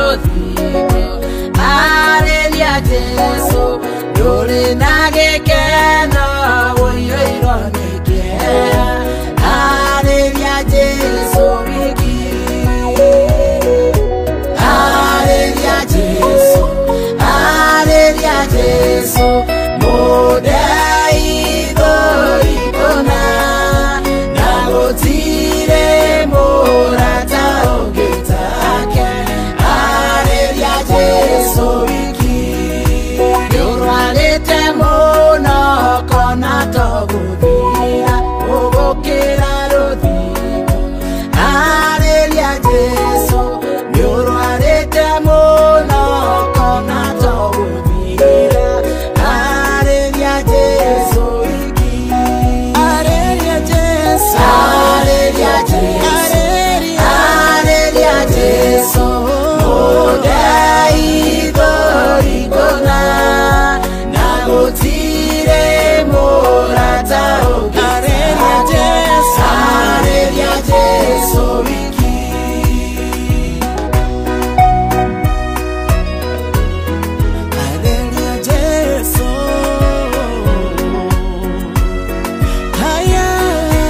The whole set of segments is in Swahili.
ruthingo arĩria Jesu ndũrĩ na gĩkeno ũiyũirwo nĩ kĩeha arĩria Jesu wiki arĩria Jesu mũndeithũ ikũna na gũtirĩ mũrata ũngĩ take arĩria Jesu wiki nĩũrwarĩte mũno kona to gũthira ũgũkĩra rũthingo arĩria Jesu nĩũrwarĩte mũno kona to gũthira arĩria Jesu wiki arĩria Jesu arĩria Jesu mũndeithũ ikũna na gũtirĩ mũrata ũngĩ arĩria Jesu wiki arĩria Jesu haya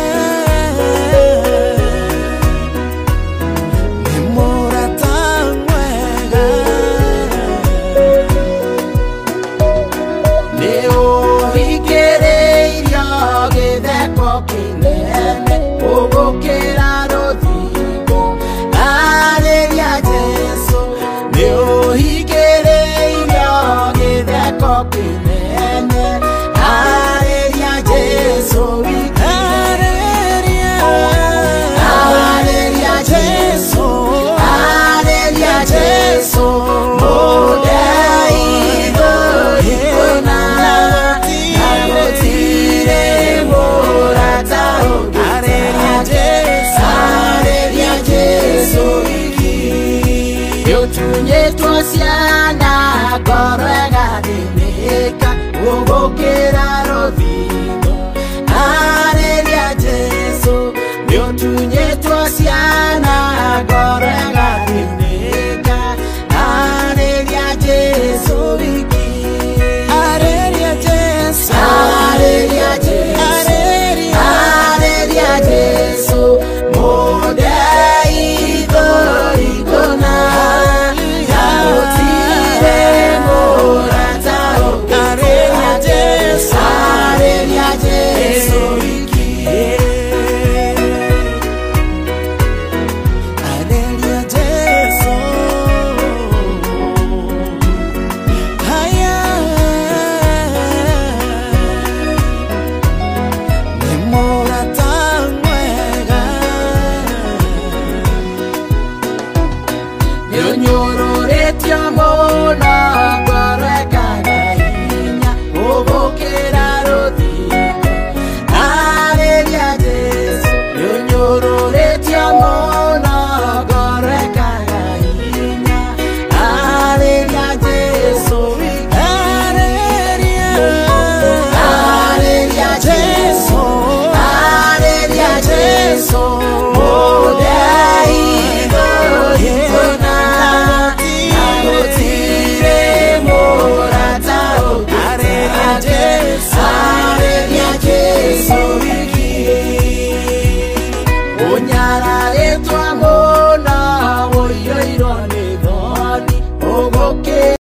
nĩ mũrata mwega nĩ ũhingĩrĩirio gĩtheko kĩnene ũgũkĩra rũthingo arĩria Jesu nĩ ũhingĩrĩirio gĩtheko kĩnene arĩria Jesu wiki arĩria Jesu mũndeithũ ikũna na gũtirĩ mũrata ũngĩ arĩria Jesu wiki nĩũtunyĩtwo ciana ngoro ĩgathĩnĩka ũgũkĩra rũthingo arĩria Jesu nĩũtunyĩtwo ciana ngoro ĩgathĩnĩka